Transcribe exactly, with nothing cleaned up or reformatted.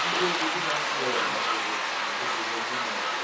对对对，非常是，就是就是说真的。